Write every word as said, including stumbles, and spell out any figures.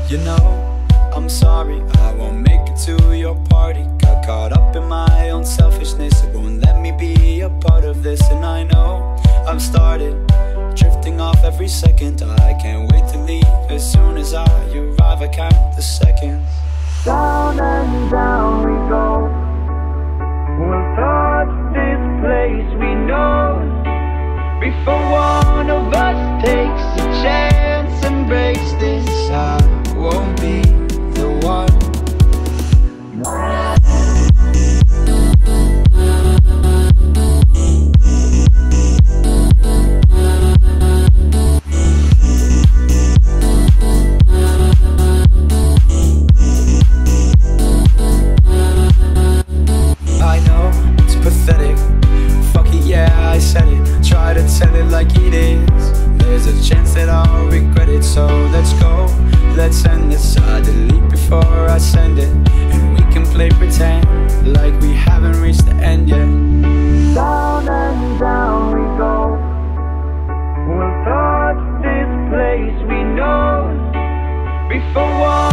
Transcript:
You know, I'm sorry, I won't make it to your party. Got caught up in my own selfishness, it won't let me be a part of this. And I know I've started drifting off every second. I can't wait to leave as soon as I arrive. I count the seconds. Down and down we go. We'll touch this place we know before one of us takes a chance and breaks this. I won't be the one. I know it's pathetic. Fuck it, yeah, I said it. Try to tell it like it is. There's a chance that I'll regret it. So let's go, let's end this. I delete before I send it, and we can play pretend like we haven't reached the end yet. Down and down we go. We'll touch this place we know before one